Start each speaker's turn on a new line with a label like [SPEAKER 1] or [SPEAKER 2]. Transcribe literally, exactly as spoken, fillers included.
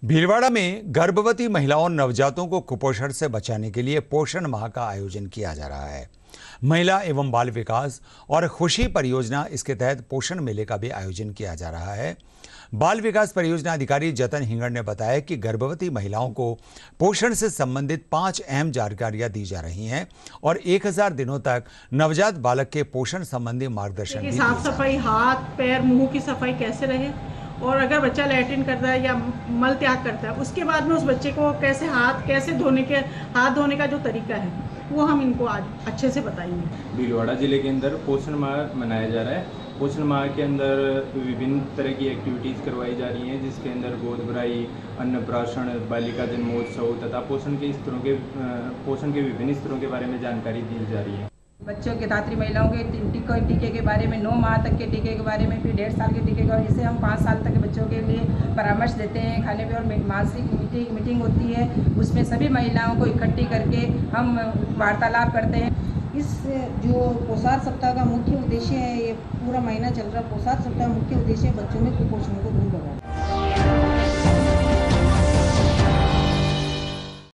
[SPEAKER 1] भीलवाड़ा में गर्भवती महिलाओं और नवजातों को कुपोषण से बचाने के लिए पोषण माह का आयोजन किया जा रहा है। महिला एवं बाल विकास और खुशी परियोजना इसके तहत पोषण मेले का भी आयोजन किया जा रहा है। बाल विकास परियोजना अधिकारी जतन हिंगड़ ने बताया कि गर्भवती महिलाओं को पोषण से संबंधित पांच अहम जानकारियां दी जा रही हैं और एक हज़ार दिनों तक नवजात बालक के पोषण संबंधी मार्गदर्शन भी।
[SPEAKER 2] साफ सफाई, हाथ पैर मुंह की सफाई कैसे रहे, और अगर बच्चा लैट्रिन करता है या मल त्याग करता है उसके बाद में उस बच्चे को कैसे हाथ कैसे धोने के हाथ धोने का जो तरीका है वो हम इनको आज अच्छे से बताएंगे।
[SPEAKER 3] भीलवाड़ा जिले के अंदर पोषण माह मनाया जा रहा है। पोषण माह के अंदर विभिन्न तरह की एक्टिविटीज़ करवाई जा रही हैं, जिसके अंदर गोद भराई, अन्नप्राशन, बालिका जन्मोत्सव तथा पोषण के स्तरों के पोषण के विभिन्न स्तरों के बारे में जानकारी दी जा रही है।
[SPEAKER 4] बच्चों के धात्री महिलाओं के टीके टीके के बारे में, नौ माह तक के टीके के बारे में, फिर डेढ़ साल के टीके का, जिसे हम पाँच साल तक के बच्चों के लिए परामर्श देते हैं। खाने पे और मासिक मीटिंग मीटिंग होती है, उसमें सभी महिलाओं को इकट्ठी करके हम वार्तालाप करते हैं।
[SPEAKER 5] इस जो पोषण सप्ताह का मुख्य उद्देश्य है, ये पूरा महीना चल रहा पोषण सप्ताह मुख्य उद्देश्य बच्चों में कुपोषण को दूर करना।